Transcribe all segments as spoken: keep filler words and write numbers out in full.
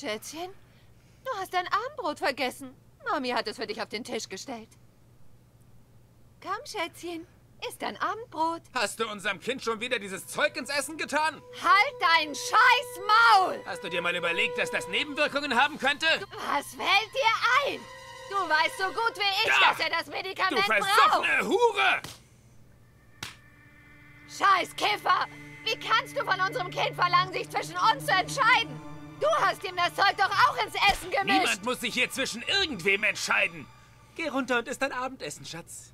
Schätzchen? Du hast dein Abendbrot vergessen. Mami hat es für dich auf den Tisch gestellt. Komm, Schätzchen. Isst dein Abendbrot. Hast du unserem Kind schon wieder dieses Zeug ins Essen getan? Halt dein scheiß Maul! Hast du dir mal überlegt, dass das Nebenwirkungen haben könnte? Was fällt dir ein? Du weißt so gut wie ich, Ja, dass er das Medikament du braucht. versoffene Hure! Scheiß Kiffer! Wie kannst du von unserem Kind verlangen, sich zwischen uns zu entscheiden? Du hast ihm das Zeug doch auch ins Essen gemischt. Niemand muss sich hier zwischen irgendwem entscheiden. Geh runter und isst dein Abendessen, Schatz.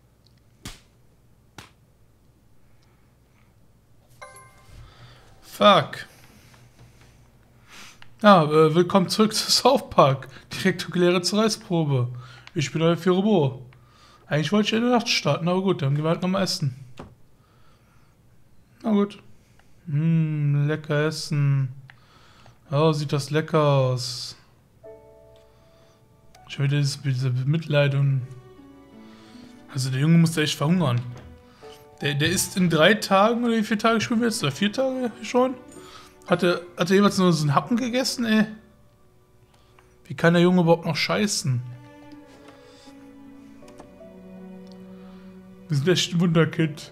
Fuck. Ja, äh, willkommen zurück zu South Park. Die rektakuläre Zerreißprobe. Ich bin euer Firobo. Eigentlich wollte ich in der Nacht starten, aber gut, dann gehen wir halt nochmal essen. Na gut. Mmm, lecker essen. Oh, sieht das lecker aus. Schon wieder diese, diese Bemitleidung. Also der Junge muss da echt verhungern. Der, der ist in drei Tagen, oder wie viele Tage spielen wir jetzt? Oder vier Tage schon? Hat er, hat er jeweils nur so einen Happen gegessen, ey? Wie kann der Junge überhaupt noch scheißen? Wir sind echt ein Wunderkind.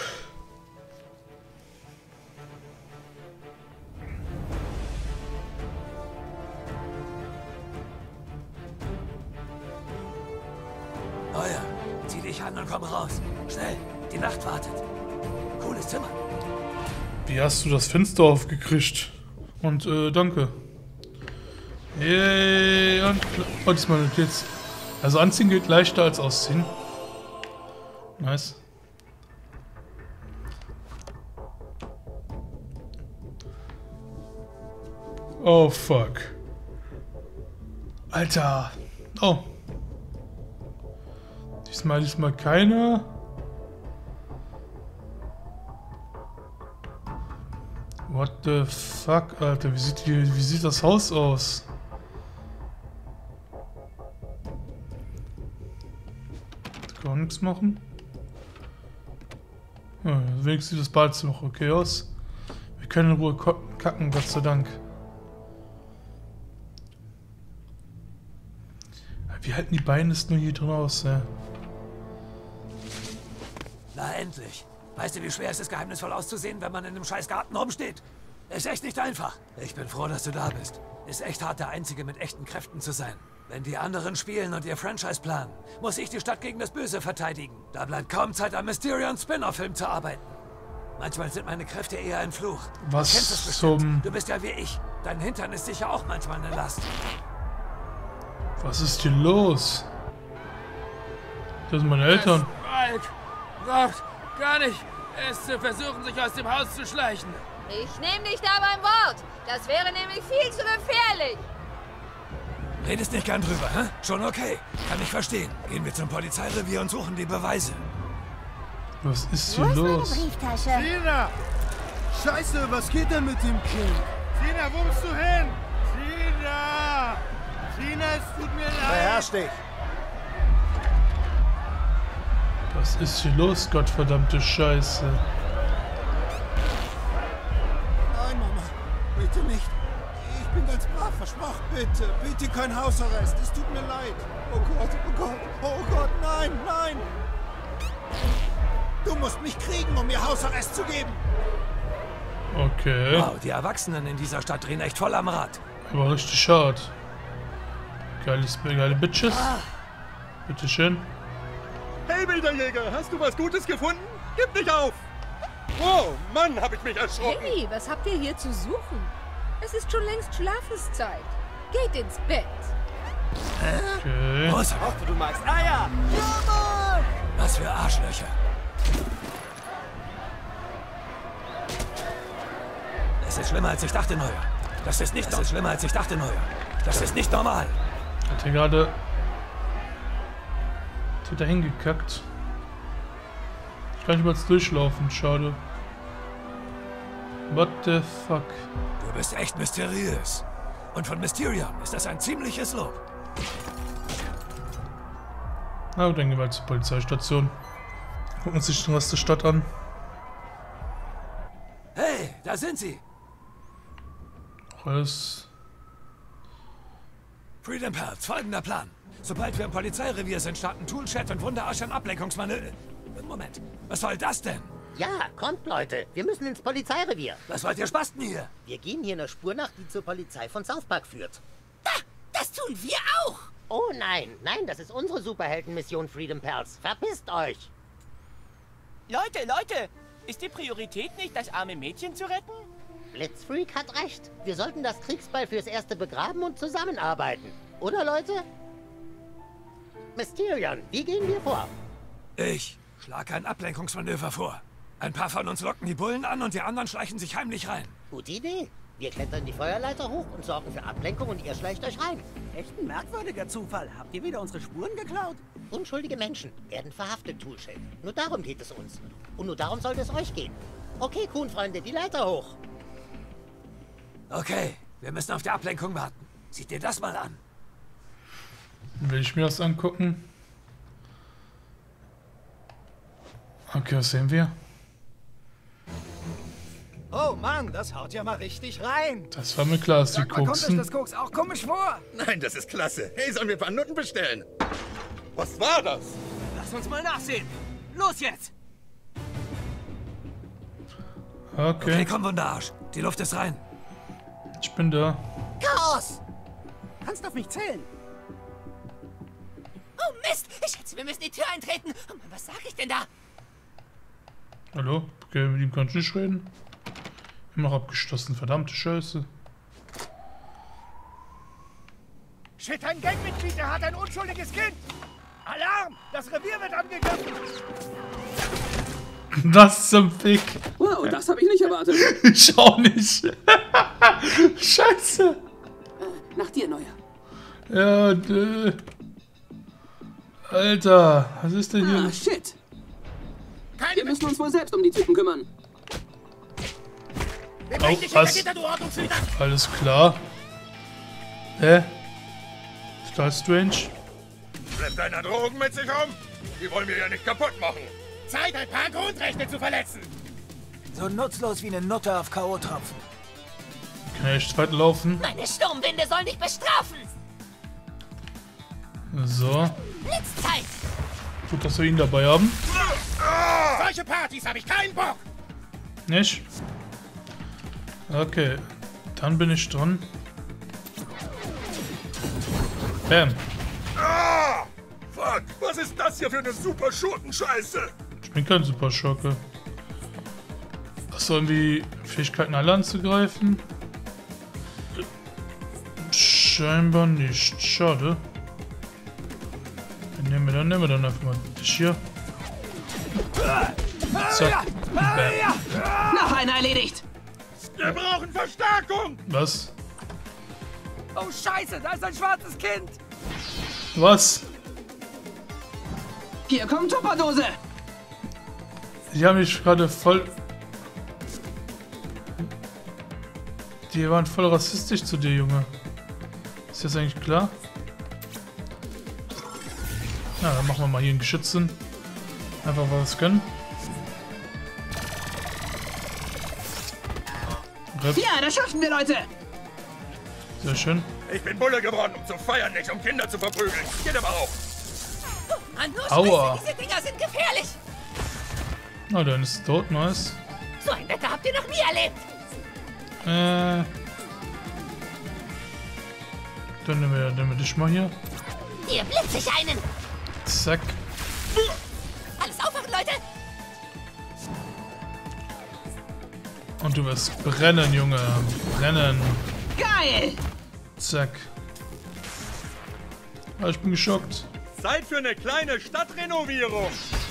Neuer, zieh dich an und komm raus. Schnell, die Nacht wartet. Cooles Zimmer. Wie hast du das Fenster aufgekriegt? Und, äh, danke. Yay, und... Oh, diesmal jetzt. Also anziehen geht leichter als ausziehen. Nice. Oh, fuck. Alter. Oh. Diesmal, diesmal keiner. What the fuck, Alter? Wie sieht, die, wie sieht das Haus aus? Kann man nichts machen? Ja, wenigstens sieht das Badezimmer noch okay aus. Wir können in Ruhe kacken, Gott sei Dank. Wie halten die Beine es nur hier drin aus, ja? Na endlich. Weißt du, wie schwer es ist, geheimnisvoll auszusehen, wenn man in einem scheiß Garten rumsteht? Ist echt nicht einfach. Ich bin froh, dass du da bist. Ist echt hart, der Einzige mit echten Kräften zu sein. Wenn die anderen spielen und ihr Franchise planen, muss ich die Stadt gegen das Böse verteidigen. Da bleibt kaum Zeit, am Mysterion Spin-off-Film zu arbeiten. Manchmal sind meine Kräfte eher ein Fluch. Was Du kennst das bestimmt. zum... Du bist ja wie ich. Dein Hintern ist sicher auch manchmal eine Last. Was ist hier los? Das sind meine Eltern. Falk braucht gar nicht es zu versuchen, sich aus dem Haus zu schleichen. Ich nehme dich da beim Wort. Das wäre nämlich viel zu gefährlich. Redest nicht gern drüber, hä? Schon okay. Kann ich verstehen. Gehen wir zum Polizeirevier und suchen die Beweise. Was ist hier Wo ist los? meine Brieftasche? Tina! Scheiße, was geht denn mit dem Kind? Tina, wo bist du hin? Tina! Tina, es tut mir leid. Beherrsch dich. Was ist hier los, Gottverdammte Scheiße? Nein, Mama. Bitte nicht. Ich bin ganz brav, versprochen. Bitte, bitte kein Hausarrest. Es tut mir leid. Oh Gott, oh Gott, oh Gott, nein, nein. Du musst mich kriegen, um mir Hausarrest zu geben. Okay. Wow, die Erwachsenen in dieser Stadt drehen echt voll am Rad. Aber richtig hart. Geiles, geile Bitches. Bitteschön. Hey, wilder Jäger, hast du was Gutes gefunden? Gib nicht auf! Oh, Mann, hab ich mich erschrocken. Hey, was habt ihr hier zu suchen? Es ist schon längst Schlafenszeit. Geht ins Bett. Okay. Los, Hoffe, du magst Eier. was für Arschlöcher. Es ist schlimmer, als ich dachte, Neuer. Das ist nicht... Das ist schlimmer, als ich dachte, Neuer. Das ist nicht normal. Hat hier gerade... Jetzt wird er hingekackt. Ich kann nicht mal jetzt durchlaufen, schade. What the fuck? Du bist echt mysteriös. Und von Mysterion ist das ein ziemliches Lob. Na gut, dann gehen wir zur Polizeistation. Gucken uns sich den Rest der Stadt an. Hey, da sind sie. Alles Freedom Pals, folgender Plan. Sobald wir im Polizeirevier sind, starten Toolchat und Wunderasch ein Ablenkungsmanöver. Moment, was soll das denn? Ja, kommt Leute, wir müssen ins Polizeirevier. Was wollt ihr Spasten hier? Wir gehen hier einer Spur nach, die zur Polizei von South Park führt. Da, das tun wir auch. Oh nein, nein, das ist unsere Superheldenmission Freedom Pals. Verpisst euch! Leute, Leute, ist die Priorität nicht, das arme Mädchen zu retten? Blitzfreak hat recht. Wir sollten das Kriegsbeil fürs Erste begraben und zusammenarbeiten. Oder, Leute? Mysterion, wie gehen wir vor? Ich schlage ein Ablenkungsmanöver vor. Ein paar von uns locken die Bullen an und die anderen schleichen sich heimlich rein. Gute Idee. Wir klettern die Feuerleiter hoch und sorgen für Ablenkung und ihr schleicht euch rein. Echt ein merkwürdiger Zufall. Habt ihr wieder unsere Spuren geklaut? Unschuldige Menschen werden verhaftet, Toolshed. Nur darum geht es uns. Und nur darum sollte es euch gehen. Okay, Kuhn-Freunde, die Leiter hoch. Okay, wir müssen auf die Ablenkung warten. Sieh dir das mal an. Will ich mir das angucken? Okay, was sehen wir? Oh Mann, das haut ja mal richtig rein. Das war mir klar, dass die Sag mal, kommt euch koksen. das Koks auch komisch vor? Nein, das ist klasse. Hey, sollen wir ein paar Nutten bestellen? Was war das? Lass uns mal nachsehen. Los jetzt! Okay, Okay, komm, Wunderarsch. Die Luft ist rein. ich bin da. Chaos! Kannst auf mich zählen. Oh Mist, ich schätze, wir müssen die Tür eintreten. Oh Mann, was sag ich denn da? Hallo? Okay, mit ihm kann ich nicht reden. Immer noch abgeschlossen, verdammte Scheiße. Shit, ein Gangmitglied, der hat ein unschuldiges Kind. Alarm! Das Revier wird angegriffen. Was zum Fick? Wow, das habe ich nicht erwartet. Ich auch nicht. Scheiße. Nach dir, Neuer. Ja, dö. Alter, was ist denn hier? Ah, shit. Wir müssen uns wohl selbst um die Typen kümmern. Oh, was? Alles klar. Hä? Total strange. Schleppt einer Drogen mit sich rum? Die wollen wir ja nicht kaputt machen. Zeit, ein paar Grundrechte zu verletzen. So nutzlos wie eine Nutte auf K O-Tropfen. Kann ich echt weiterlaufen? Meine Sturmwinde sollen dich bestrafen. So. Blitzzeit! Gut, dass wir ihn dabei haben. Solche Partys habe ich keinen Bock. Nicht? Okay. Dann bin ich dran. Bam. Ah! Fuck, was ist das hier für eine super Schurkenscheiße? Ich bin kein Super Schurke. Hast du irgendwie Fähigkeiten, alle anzugreifen? Scheinbar nicht. Schade. Dann nehmen wir dann, nehmen wir dann einfach mal dich hier. Zack. Bam. Noch einer erledigt. Wir brauchen Verstärkung! Was? Oh, scheiße, da ist ein schwarzes Kind. Was? Hier kommt Tupperdose. Die haben mich gerade voll... Die waren voll rassistisch zu dir, Junge. Ist das eigentlich klar? Na, dann machen wir mal hier ein Geschütz hin. Einfach was können. Rip. Ja, das schaffen wir, Leute. Sehr schön. Ich bin Bulle geworden, um zu feiern, nicht um Kinder zu verprügeln. Geht aber auch. Mann, nur Aua. Scheiße, diese Dinger sind gefährlich. Na, dann ist es tot, nice. So ein Wetter habt ihr noch nie erlebt. Äh. Dann nehmen wir, nehmen wir dich mal hier. Hier blitze ich einen. Zack. Alles aufwachen, Leute. Und du wirst brennen, Junge. Brennen. Geil. Zack. Ah, ich bin geschockt. Zeit für eine kleine Stadtrenovierung.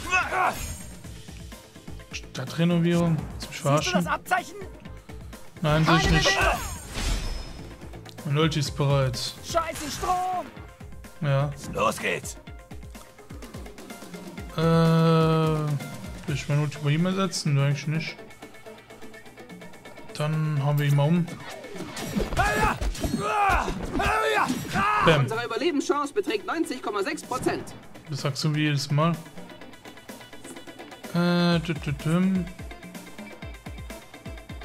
Stadtrenovierung? Willst du mich Siehst du verarschen? das Abzeichen? Nein, sehe ich nicht. Mein Ulti ist bereit. Scheiße, Strom. Ja. Los geht's. Äh. Will ich mein Ulti bei ihm ersetzen? Nö, eigentlich nicht. Dann hauen wir ihn mal um. Bam. Unsere Überlebenschance beträgt neunzig Komma sechs Prozent. Das sagst du wie jedes Mal. Äh, tütütüm.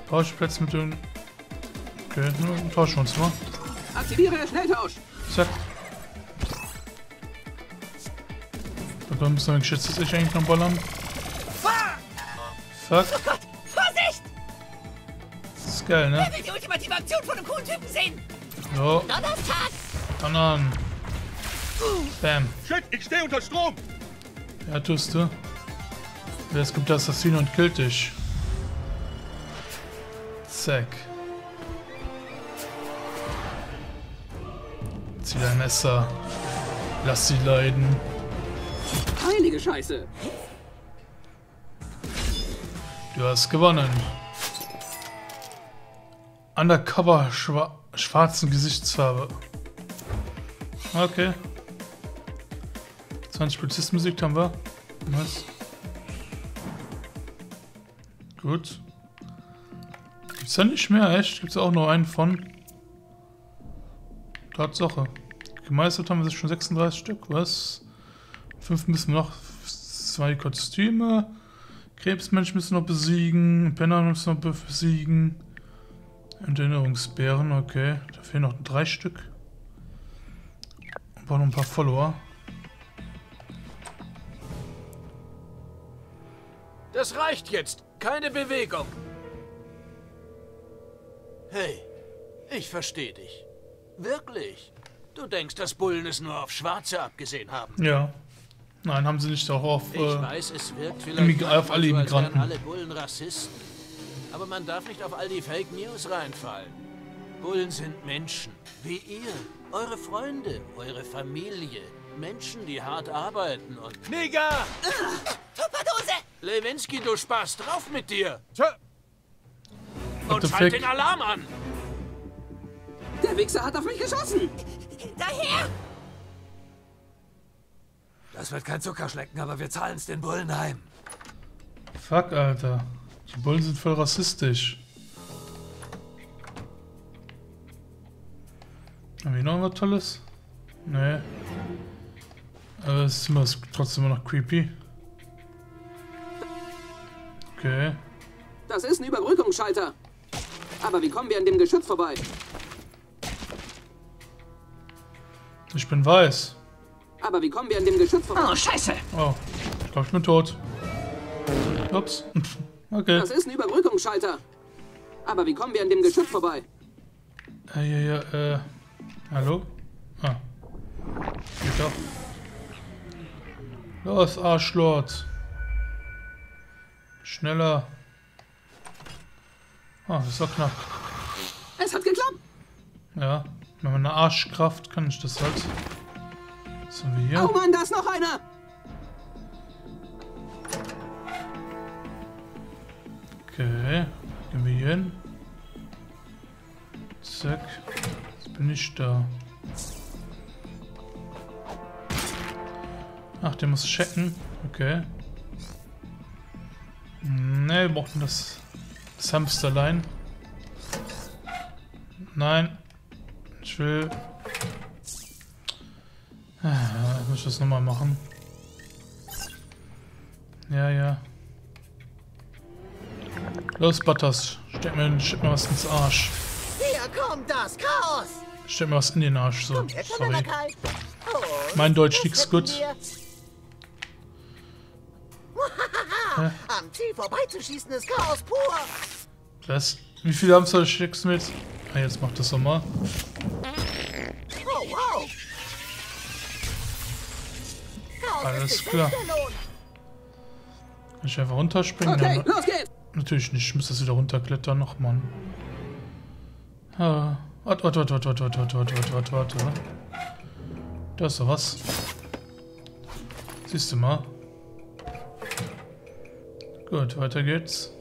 Tauschplätze mit den... Okay, tauschen wir uns mal. Aktiviere Schnelltausch. Zack. Da müssen wir geschätzt, dass ich eigentlich noch ballern. Fuck! Fuck. Oh Gott! Vorsicht! Das ist geil, ne? Wer will die ultimative Aktion von einem coolen Typen sehen? So. Donnerstag! Dann an. Bam. Shit, ich stehe unter Strom! Ja, tust du. Jetzt kommt der Assassine und killt dich. Zack. Zieh dein Messer. Lass sie leiden. Heilige Scheiße. Du hast gewonnen. Undercover schwa schwarzen Gesichtsfarbe. Okay. zwanzig Polizistenmusik haben wir. Was? Gut. Gibt's da nicht mehr, echt? Gibt's auch nur einen von? Tatsache. Gemeistert haben wir sich schon sechsunddreißig Stück. Was? Fünf müssen wir noch. Zwei Kostüme. Krebsmensch müssen wir noch besiegen. Penner müssen wir noch besiegen. Und Erinnerungsbären, okay. Da fehlen noch drei Stück. Und noch ein paar Follower. Das reicht jetzt. Keine Bewegung. Hey, ich verstehe dich. Wirklich. Du denkst, dass Bullen es nur auf Schwarze abgesehen haben? Ja. Nein, haben sie nicht auch auf, Ich äh, weiß, es wirkt Immig vielleicht auf alle so, als wären Immigranten. alle Bullen Rassisten. Aber man darf nicht auf all die Fake News reinfallen. Bullen sind Menschen, wie ihr, eure Freunde, eure Familie. Menschen, die hart arbeiten und... Nigger! Tupperdose! Lewinsky, du Spaß, drauf mit dir! Tja. Und schalt den Alarm an! Der Wichser hat auf mich geschossen! Daher! Das wird kein Zuckerschlecken, aber wir zahlen es den Bullen heim. Fuck, Alter. Die Bullen sind voll rassistisch. Haben wir noch was Tolles? Nee. Aber das Zimmer ist trotzdem immer noch creepy. Okay. Das ist ein Überbrückungsschalter. Aber wie kommen wir an dem Geschütz vorbei? Ich bin weiß. Aber wie kommen wir an dem Geschütz vorbei? Oh, scheiße! Oh, ich glaube, ich bin tot. Ups. Okay. Das ist ein Überbrückungsschalter. Aber wie kommen wir an dem Geschütz vorbei? Ja, ja, ja, äh. Hallo? Ah. Geht doch. Los, Arschlord. Schneller. Ah, das ist doch knapp. Es hat geklappt. Ja, mit meiner Arschkraft kann ich das halt. Was haben wir hier? Oh Mann, da ist noch einer. Okay, gehen wir hier hin. Zack. Jetzt bin ich da. Ach, der muss checken. Okay. Ne, wir brauchen das, das Hamsterlein. Nein. Ich will... Ah, muss ich das nochmal machen. Ja, ja. Los, Butters. Steck mir, steck mir was ins Arsch. Hier kommt das Chaos! Steck mir was in den Arsch, so. Kommt her, Sorry. Donnerkeit. Oh, Mein Deutsch liegt's gut. wir- Am Ziel vorbeizuschießen ist Chaos pur! Was? Wie viele Hamster schickst du mir jetzt? Ah, jetzt macht das nochmal. Oh, wow! Chaos Alles ist klar. der Lohn. Kann ich einfach runterspringen? Okay, Ja, los geht's. natürlich nicht. Ich muss das wieder runterklettern. Noch, Mann. Ah, Warte, warte, warte, warte, warte, warte, warte, warte, warte, warte. Da ist doch was. Siehst du mal. Gut, weiter geht's.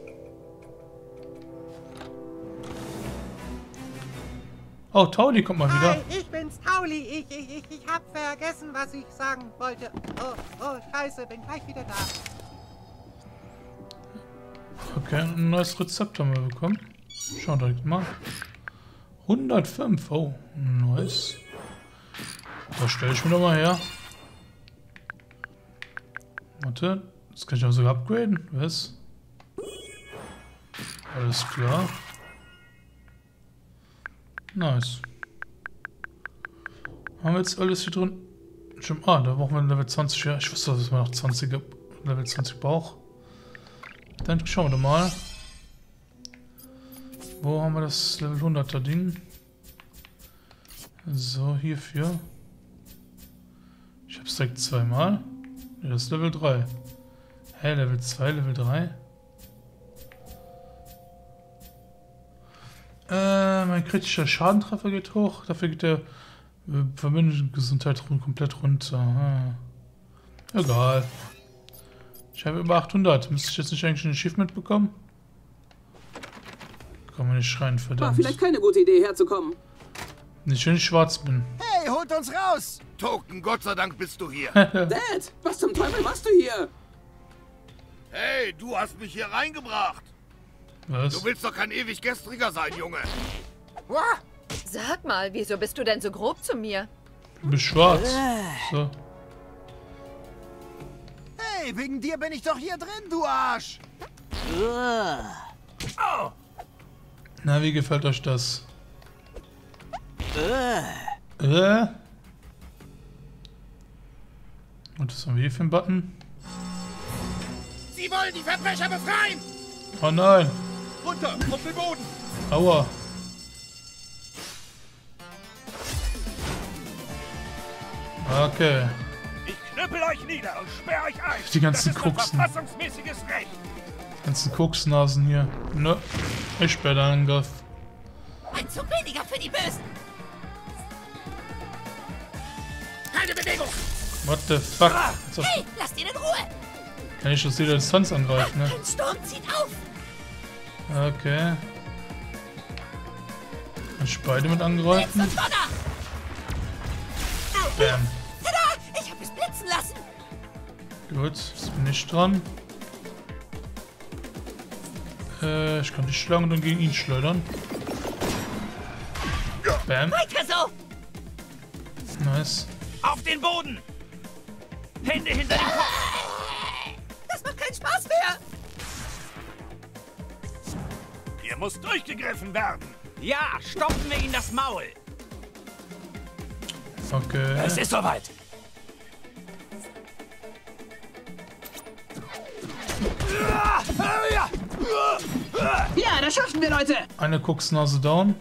Oh, Tauli kommt mal wieder. Hi, ich bin's, Tauli. Ich, ich, ich, ich hab vergessen, was ich sagen wollte. Oh, oh, scheiße, bin gleich wieder da. Okay, ein neues Rezept haben wir bekommen. Schauen wir direkt mal. hundertfünf, oh, nice. Das stelle ich mir doch mal her. Warte, das kann ich auch sogar upgraden. Was? Alles klar. Nice. Haben wir jetzt alles hier drin? Schon, ah, da brauchen wir Level zwanzig. Ja, ich wusste, dass man noch zwanzig Level zwanzig braucht. Dann schauen wir doch mal. Wo haben wir das Level hunderter Ding? So, hierfür. Ich hab's direkt zweimal. Ja, das ist Level drei. Hä, Level zwei, Level drei? Äh, mein kritischer Schadentreffer geht hoch. Dafür geht der äh, verbindliche Gesundheit komplett runter. Ah. Egal. Ich habe über achthundert. Müsste ich jetzt nicht eigentlich ein Achievement bekommen? Kann man nicht schreien, verdammt. War vielleicht keine gute Idee, herzukommen. Nicht, wenn ich schwarz bin. Hey, holt uns raus! Token, Gott sei Dank bist du hier. Dad, was zum Teufel machst du hier? Hey, du hast mich hier reingebracht. Was? Du willst doch kein ewig gestriger sein, Junge. Sag mal, wieso bist du denn so grob zu mir? Du bist schwarz. So. Hey, wegen dir bin ich doch hier drin, du Arsch! Oh. Na, wie gefällt euch das? Äh? Und was haben wir hier für einen Button? Sie wollen die Verbrecher befreien! Oh nein! Runter, auf den Boden! Aua! Okay. Ich knüppel euch nieder und sperr euch ein! Die ganzen das ist mein Koksen. verfassungsmäßiges Recht! Die ganzen Koksnasen hier. Ne, ich sperre den Angriff. Ein Zug weniger für die Bösen. Keine Bewegung! What the fuck? Also, Hey, lasst ihn in Ruhe! kann ich aus jeder Distanz angreifen, ne? Ein Sturm zieht auf! Okay. Kann ich beide mit angreifen? Und Donner! Bam. Tada! Ich hab es blitzen lassen! Gut, jetzt bin ich dran. Äh, ich kann dich schlagen und dann gegen ihn schleudern. Bam. Weiter so! Nice. Auf den Boden! Hände hinter den Kopf! Das macht keinen Spaß mehr! Hier muss durchgegriffen werden! Ja, stopfen wir ihn das Maul. Okay. Es ist soweit. Ja, das schaffen wir, Leute. Eine Koksnase down.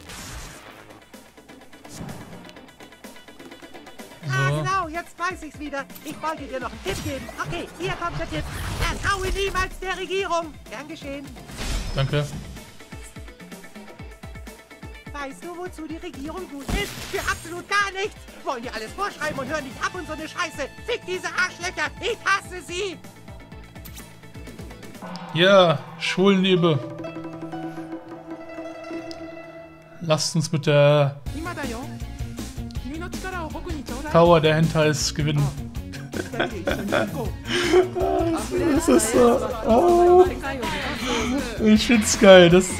Ah, genau, jetzt weiß ich's wieder. Ich wollte dir noch einen Tipp geben. Okay, hier kommt der Tipp. Vertraue niemals der Regierung. Gern geschehen. Danke. Weißt du, wozu die Regierung gut ist? Für absolut gar nichts. Wollen dir alles vorschreiben und hören nicht ab und so eine Scheiße. Fick diese Arschlöcher. Ich hasse sie. Ja, Schulliebe. Lasst uns mit der Tower der Hentais gewinnen. Das ist so. Oh. Ich find's geil. Das.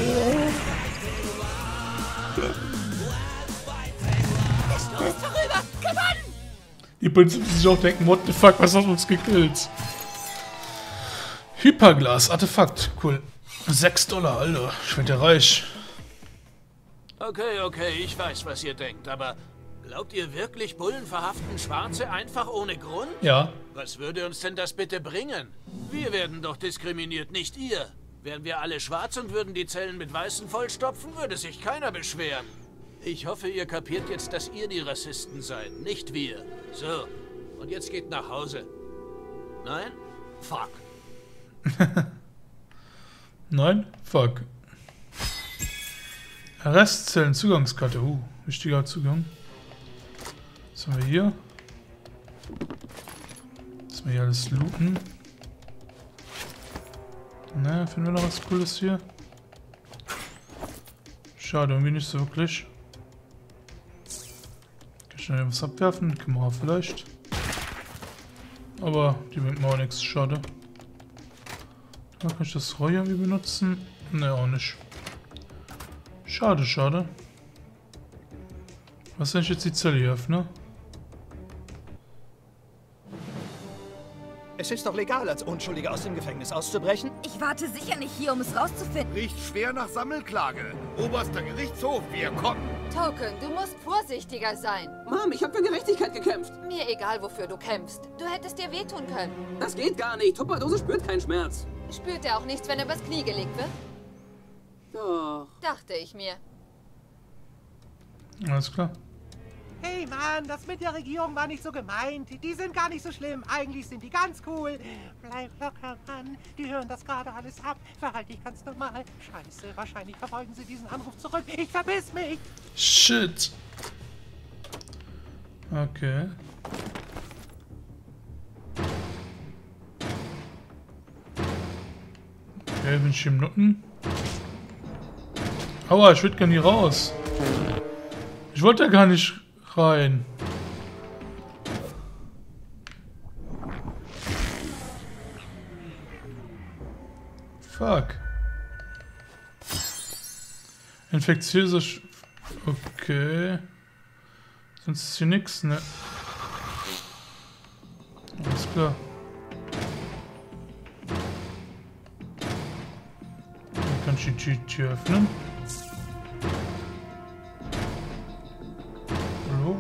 Die Prinzipien sich auch denken, what the fuck, was hat uns gekillt? Hyperglas, Artefakt, cool. sechs Dollar, Alter, ich werd ja reich. Okay, okay, ich weiß, was ihr denkt, aber glaubt ihr wirklich, Bullen verhaften Schwarze einfach ohne Grund? Ja. Was würde uns denn das bitte bringen? Wir werden doch diskriminiert, nicht ihr. Wären wir alle schwarz und würden die Zellen mit Weißen vollstopfen, würde sich keiner beschweren. Ich hoffe, ihr kapiert jetzt, dass ihr die Rassisten seid, nicht wir. So, und jetzt geht nach Hause. Nein? Fuck. Nein? Fuck. Restzellen, Zugangskarte. Uh, wichtiger Zugang. Was haben wir hier? Müssen wir hier alles looten. Ne, finden wir noch was Cooles hier? Schade, irgendwie nicht so wirklich. Kann ich schnell was abwerfen? Können wir vielleicht. Aber die bringt mir auch nichts, schade. Da kann ich das Rohr irgendwie benutzen? Ne, auch nicht. Schade, schade. Was, wenn ich jetzt die Zelle hier öffne? Es ist doch legal, als Unschuldiger aus dem Gefängnis auszubrechen. Ich warte sicher nicht hier, um es rauszufinden. Riecht schwer nach Sammelklage. Oberster Gerichtshof, wir kommen. Token, du musst vorsichtiger sein. Mom, ich habe für Gerechtigkeit gekämpft. Mir egal, wofür du kämpfst. Du hättest dir wehtun können. Das geht gar nicht. Tupperdose spürt keinen Schmerz. Spürt er auch nichts, wenn er übers Knie gelegt wird? Doch. Dachte ich mir. Alles klar. Hey Mann, das mit der Regierung war nicht so gemeint. Die sind gar nicht so schlimm. Eigentlich sind die ganz cool. Bleib locker, Mann. Die hören das gerade alles ab. Verhalte dich ganz normal. Scheiße, wahrscheinlich verfolgen sie diesen Anruf zurück. Ich verbiss mich. Shit. Okay. Okay, bin ich im Nutten? Aua, ich will gar nicht raus. Ich wollte ja gar nicht rein. Fuck. Infektiöse Sch Okay. Sonst ist hier nichts, ne? Alles klar. Dann kann ich die Tür öffnen. Hallo?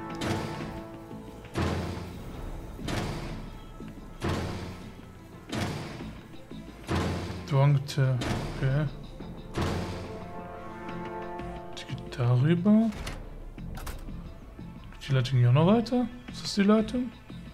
Dwangte. Okay. Die geht darüber. Die Leitung hier auch noch weiter? Ist das die Leitung?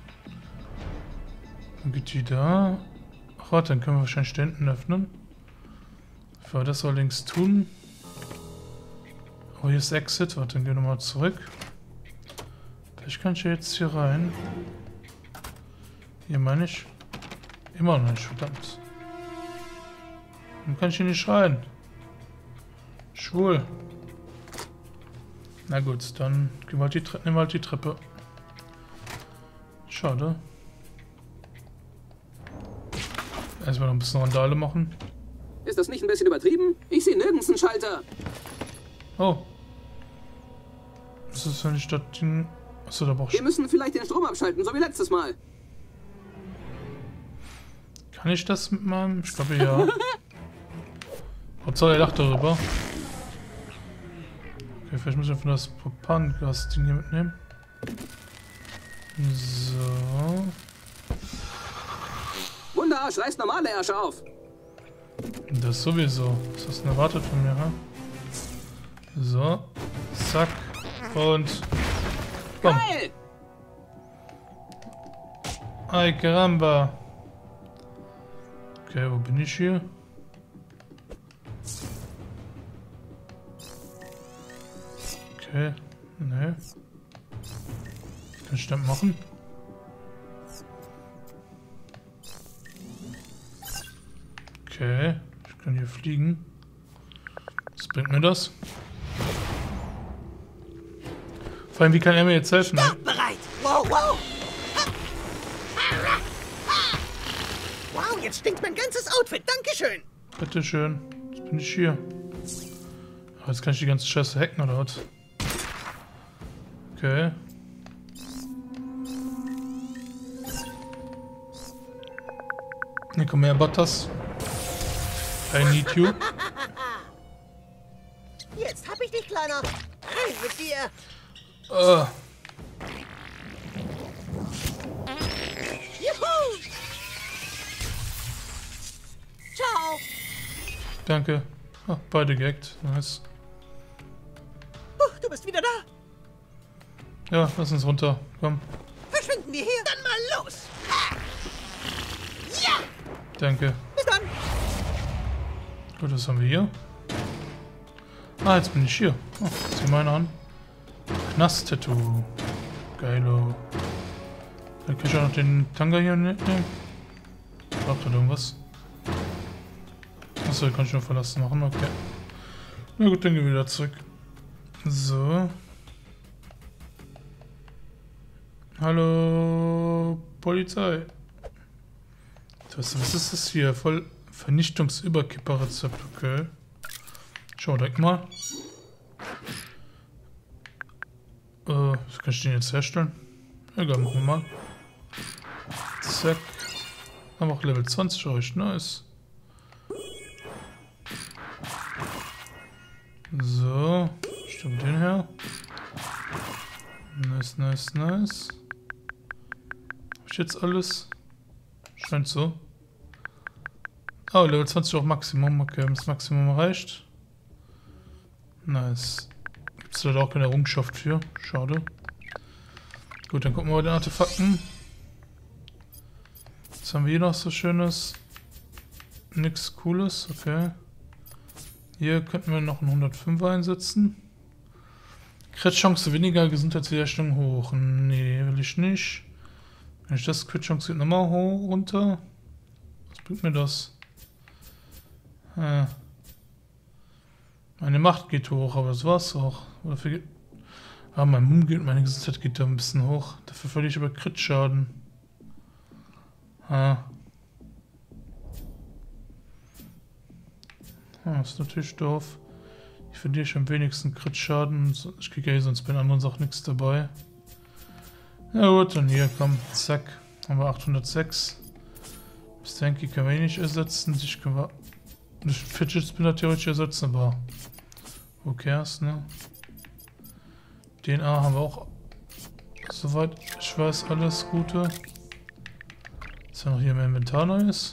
Dann geht die da. Ach warte, dann können wir wahrscheinlich da hinten öffnen. Bevor wir das allerdings tun. Oh, hier ist Exit. Warte, dann gehen wir nochmal zurück. Vielleicht kann ich ja jetzt hier rein. Hier meine ich. Immer noch nicht, verdammt. Dann kann ich hier nicht rein. Schwul. Na gut, dann gehen wir halt die, nehmen wir halt die Treppe. Schade. Erstmal noch ein bisschen Randale machen. Ist das nicht ein bisschen übertrieben? Ich sehe nirgends einen Schalter. Oh. Was ist, wenn ich das Ding... Achso, da brauch ich... Wir müssen vielleicht den Strom abschalten, so wie letztes Mal. Kann ich das mit meinem... Ich glaube ja. Hauptsache er lacht darüber. Okay, vielleicht muss ich einfach das Propangas-Ding hier mitnehmen. So. Wunderarsch, reiß normale Ärsche auf. Das sowieso. Was hast du denn erwartet von mir, ha? So. Zack. Und... Bom. Geil! Ay, caramba. Okay, wo bin ich hier? Okay. Ne. Kann ich das machen? Okay. Ich kann hier fliegen. Was bringt mir das? Vor allem, wie kann er mir jetzt helfen? Stopp, bereit! Wow, wow! Wow, jetzt stinkt mein ganzes Outfit. Dankeschön! Bitteschön. Jetzt bin ich hier. Aber jetzt kann ich die ganze Scheiße hacken, oder was? Okay. Hier kommen mehr Butters. I need you. Jetzt hab ich dich, Kleiner. Rein mit dir. Uh. Juhu! Ciao! Danke. Ah, beide gehackt. Nice. Uh, du bist wieder da. Ja, lass uns runter. Komm. Verschwinden wir hier. Dann mal los. Ja! Danke. Bis dann. Gut, was haben wir hier? Ah, jetzt bin ich hier. Oh, zieh meine an. Knast-Tattoo. Geilo. Dann kann ich auch noch den Tanga hier mitnehmen. Braucht da irgendwas? Achso, kann ich nur verlassen machen, okay. Na gut, dann gehen wir wieder zurück. So. Hallo, Polizei. Was, was ist das hier? Voll Vernichtungsüberkipper-Rezept, okay. Schau direkt mal. Äh, kann ich den jetzt herstellen? Egal, machen wir mal. Zack. Haben auch Level zwanzig euch, nice. So, stimmt den her. Nice, nice, nice. Hab ich jetzt alles? Scheint so. Oh, Level zwanzig auch Maximum. Okay, das Maximum reicht. Nice. Gibt es leider auch keine Errungenschaft für. Schade. Gut, dann gucken wir bei den Artefakten. Was haben wir hier noch so Schönes? Nix Cooles, okay. Hier könnten wir noch einen hundertfünfer einsetzen. Crit-Chance weniger, Gesundheitswiederstellung hoch. Nee, will ich nicht. Wenn ich das Crit-Chance geht nochmal hoch, runter. Was bringt mir das? Äh. Meine Macht geht hoch, aber das war's auch. Dafür geht ah, mein Mumm geht, meine Gesundheit geht da ein bisschen hoch. Dafür verliere ich aber Crit-Schaden. Ah. Ah, das ist natürlich doof. Ich verliere schon am wenigsten Crit-Schaden. Ich kriege ja eh sonst bei den anderen Sachen nichts dabei. Ja gut, dann hier, komm, zack. Haben wir achthundertsechs. Das Tanky können wir eh nicht ersetzen. Dich können wir den Fidget Spinner theoretisch ersetzen, aber who cares, ne? D N A haben wir auch, soweit ich weiß, alles Gute. Ist ja noch hier im Inventar Neues.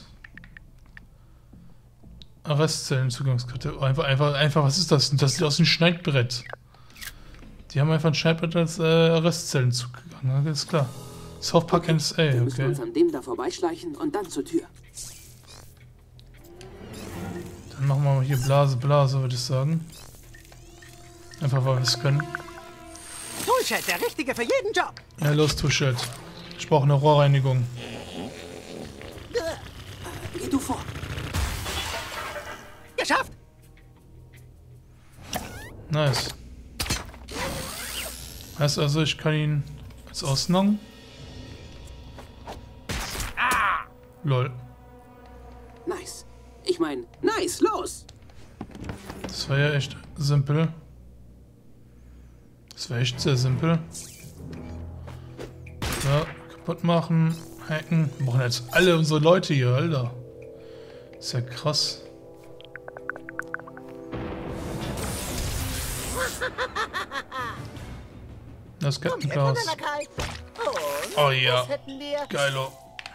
Arrestzellen-Zugangskarte. Einfach, einfach, einfach, was ist das? Das sieht aus wie ein Schneidbrett. Die haben einfach ein Schneidbrett als äh, Arrestzellenzugang, das ist klar. South Park okay. N S A, okay. Wir müssen uns an dem da vorbeischleichen und dann zur Tür. Dann machen wir mal hier Blase, Blase, würde ich sagen. Einfach, weil wir es können. Toolshed, der Richtige für jeden Job. Ja, los, Toolshed. Ich brauche eine Rohrreinigung. Geh du vor. Geschafft! Nice. Heißt also, ich kann ihn jetzt ausnocken. Ah. Lol. Nice. Ich meine, nice, los! Das war ja echt simpel. Das war echt sehr simpel. So, kaputt machen, hacken. Wir brauchen jetzt alle unsere Leute hier, Alter. Ist ja krass. Das Captain Chaos. Oh ja. Geilo.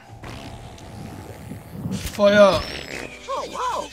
Feuer. Oh, wow.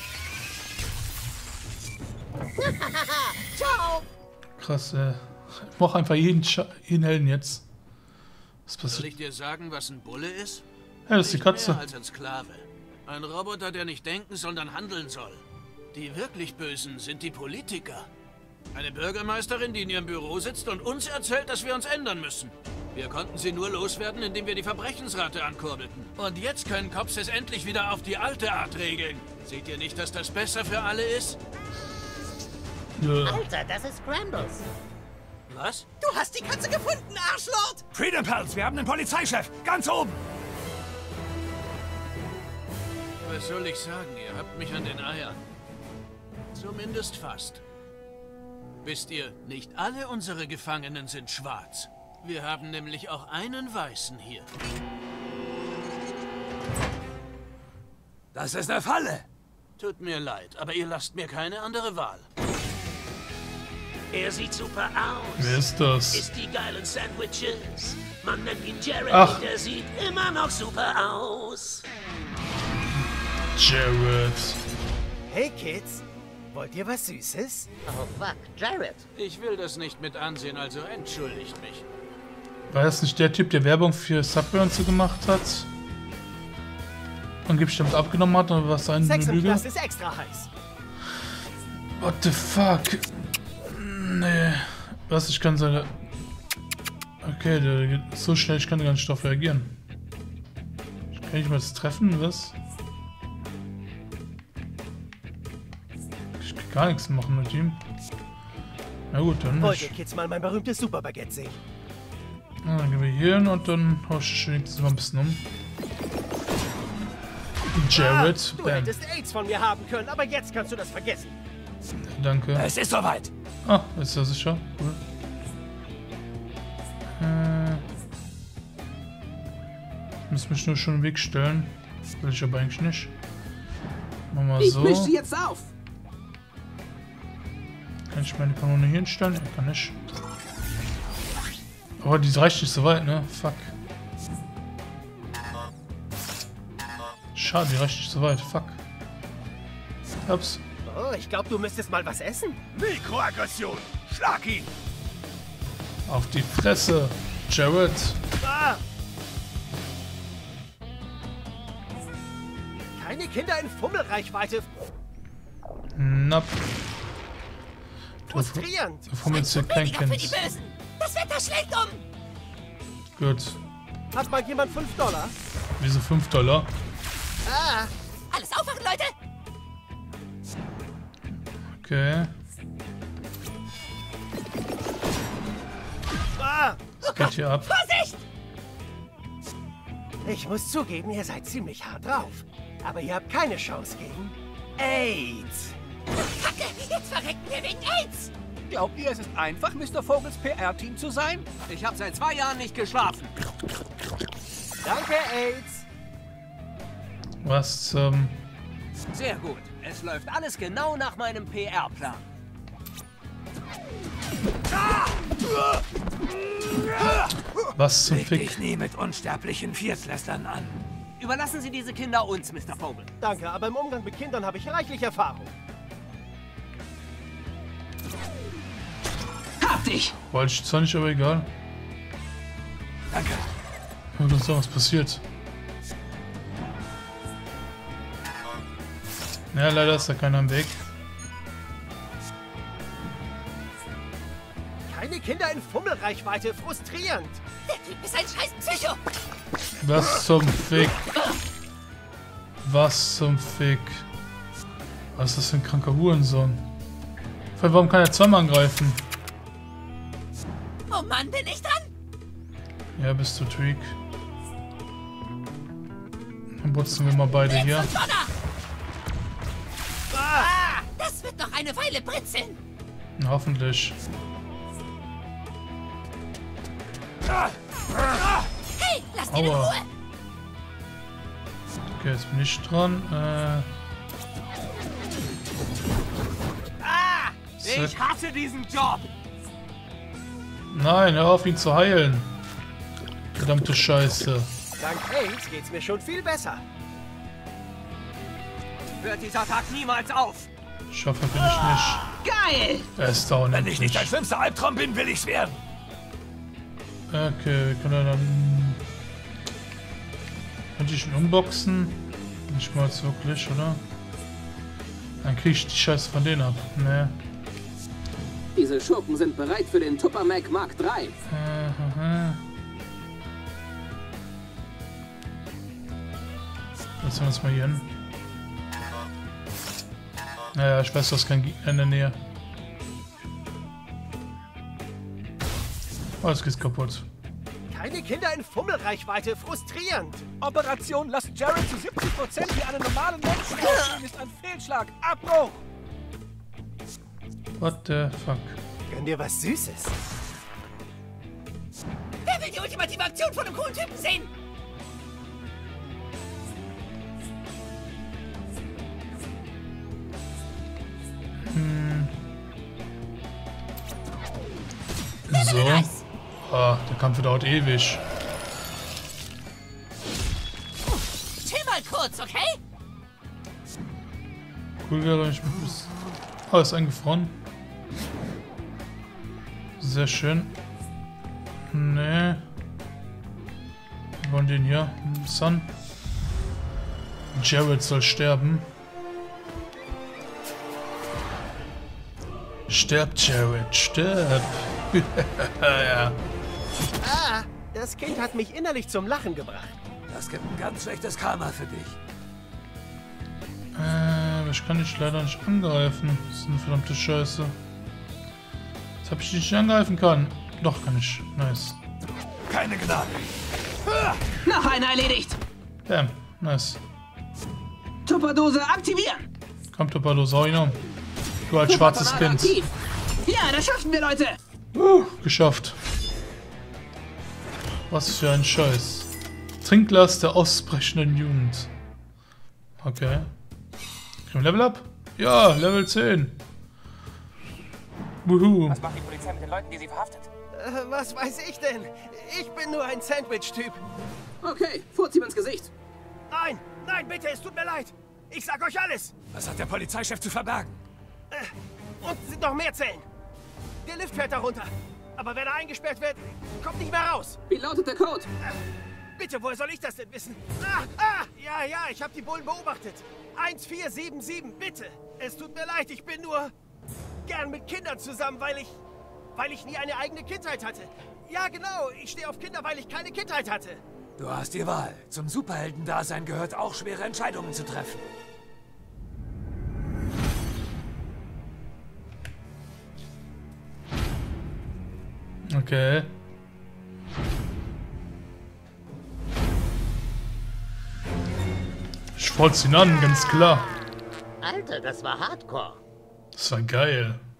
Ciao. Krass, äh. Ich mach einfach jeden, Scha jeden Helden jetzt. Was passiert? Soll ich dir sagen, was ein Bulle ist? Ja, das ist die Katze. Mehr als ein Sklave. Ein Roboter, der nicht denken, sondern handeln soll. Die wirklich Bösen sind die Politiker. Eine Bürgermeisterin, die in ihrem Büro sitzt und uns erzählt, dass wir uns ändern müssen. Wir konnten sie nur loswerden, indem wir die Verbrechensrate ankurbelten. Und jetzt können Cops es endlich wieder auf die alte Art regeln. Seht ihr nicht, dass das besser für alle ist? Ja. Alter, das ist Scrambles. Was? Du hast die Katze gefunden, Arschlord! Freedom Pals, wir haben einen Polizeichef, ganz oben. Was soll ich sagen? Ihr habt mich an den Eiern. Zumindest fast. Wisst ihr, nicht alle unsere Gefangenen sind schwarz. Wir haben nämlich auch einen Weißen hier. Das ist eine Falle. Tut mir leid, aber ihr lasst mir keine andere Wahl. Er sieht super aus. Wer ist das? Ist die geilen Sandwiches. Man nennt ihn Jared, Ach. der sieht immer noch super aus. Jared. Hey Kids, wollt ihr was Süßes? Oh fuck, Jared. Ich will das nicht mit ansehen, also entschuldigt mich. War das nicht der Typ, der Werbung für Subway und so gemacht hat? Und bestimmt abgenommen hat, oder was sein Sex im Lüge? Knast ist extra heiß. What the fuck? Nee. Was, ich kann seine... Okay, der geht so schnell, ich kann gar nicht darauf reagieren. Ich kann nicht mal das treffen, was? Ich kann gar nichts machen mit ihm. Na gut, dann Wollt ihr nicht. Kids mal mein berühmtes Superbaguette sehen? Na, dann gehen wir hier hin und dann hausche ich wenigstens mal ein bisschen um. Jared, Ah, du bam. hättest AIDS von mir haben können, aber jetzt kannst du das vergessen. Danke. Es ist soweit. Ah, ist ja sicher. Cool. Äh, ich muss mich nur schon im Weg stellen. Will ich aber eigentlich nicht. Machen wir Ich so. misch sie jetzt auf. Kann ich meine Kanone hier hinstellen? Ich kann nicht. Aber die reicht nicht so weit, ne? Fuck. Schade, die reicht nicht so weit. Fuck. Ups. Oh, ich glaube, du müsstest mal was essen. Mikroaggression. Schlag ihn. Auf die Fresse, Jared. Ah! Keine Kinder in Fummelreichweite. Napp. Frustrierend. Du fummelst hier kein Kind. Das Wetter schlägt um. Gut. Hat mal jemand fünf Dollar? Wieso fünf Dollar? Ah! Alles aufwachen, Leute! Okay. Ah! Was geht hier ab? Vorsicht! Ich muss zugeben, ihr seid ziemlich hart drauf. Aber ihr habt keine Chance gegen AIDS. Kacke, jetzt verrecken wir wegen AIDS! Glaubt ihr, es ist einfach, Mister Vogels P R-Team zu sein? Ich habe seit zwei Jahren nicht geschlafen. Danke, AIDS. Was zum... Sehr gut. Es läuft alles genau nach meinem P R-Plan. Was zum Leg Fick? dich nie mit unsterblichen Viertklässlern an. Überlassen Sie diese Kinder uns, Mister Vogel. Danke, aber im Umgang mit Kindern habe ich reichlich Erfahrung. Hab dich! Wollte ich zwar nicht, aber egal. Danke. Und uns noch was passiert. Ja, leider ist da keiner am Weg. Keine Kinder in Fummelreichweite. Frustrierend. Der Typ ist ein scheiß Psycho. Was zum Fick? Was zum Fick? Was ist das für ein kranker Hurensohn? Vor allem, warum kann er zweimal angreifen? Oh Mann, bin ich dran? Ja, bist du Tweak. Dann putzen wir mal beide hier. Ah, das wird noch eine Weile britzeln. Na, hoffentlich. Hey, lass ihn in Aua. Ruhe. Okay, jetzt bin ich dran. Äh, Ah! Zack. Ich hasse diesen Job! nein, hör auf ihn zu heilen. Verdammte Scheiße. Dank AIDS geht's mir schon viel besser. Hört dieser Tag niemals auf! Schaffer bin ich nicht. Geil! Er ist down. Wenn ich nicht dein endlich. schlimmster Albtraum bin, will ich's werden. Okay, wir können dann... Könnte ich ihn unboxen? Nicht mal jetzt wirklich, oder? Dann krieg ich die Scheiße von denen ab. Ne. Diese Schurken sind bereit für den Tupper Mac Mark drei. Setzen wir uns mal hier hin. Naja, ich weiß, du hast kein Gegner in der Nähe. Alles geht kaputt. Keine Kinder in Fummelreichweite. Frustrierend. Operation Lass Jared zu siebzig Prozent wie einen normalen Menschen aussehen ist ein Fehlschlag. Abbruch! What the fuck? Gönn dir was Süßes. Wer will die ultimative Aktion von einem coolen Typen sehen? Hm. So. Ah, der Kampf dauert ewig. Chill mal kurz, okay? Cool wäre, wenn ich mit bis... Oh, ist eingefroren. Sehr schön. Nee. Wir wollen den hier. Sun. Jared soll sterben. Sterb, Jared, sterb. Ja. Ah, das Kind hat mich innerlich zum Lachen gebracht. Das gibt ein ganz schlechtes Karma für dich. Äh, aber ich kann dich leider nicht angreifen. Das ist eine verdammte Scheiße. Jetzt hab ich nicht angreifen kann. Doch, kann ich. Nice. Keine Gnade. Noch einer erledigt. Bam, nice. Tupperdose aktivieren. Komm, Tupperdo, sau ihn um. Du als schwarzes Kind. Aktiv. Ja, das schaffen wir, Leute. Uh, geschafft. Was für ein Scheiß. Trinkglas der ausbrechenden Jugend. Okay. Kriegen wir Level up? Ja, Level zehn. Wuhu. Was macht die Polizei mit den Leuten, die sie verhaftet? Äh, was weiß ich denn? Ich bin nur ein Sandwich-Typ. Okay, Furz ihm ins Gesicht. Nein, nein, bitte, es tut mir leid. Ich sag euch alles. Was hat der Polizeichef zu verbergen? Äh, unten sind noch mehr Zellen. Der Lift fährt da runter. Aber wenn er eingesperrt wird, kommt nicht mehr raus. Wie lautet der Code? Äh, bitte, woher soll ich das denn wissen? Ah, ah, ja, ja, ich habe die Bullen beobachtet. eins vier sieben sieben, bitte. Es tut mir leid, ich bin nur gern mit Kindern zusammen, weil ich... weil ich nie eine eigene Kindheit hatte. Ja, genau, ich stehe auf Kinder, weil ich keine Kindheit hatte. Du hast die Wahl. Zum Superheldendasein gehört auch, schwere Entscheidungen zu treffen. Okay. Ich ford's ihn an, ganz klar. Alter, das war Hardcore. Das war geil.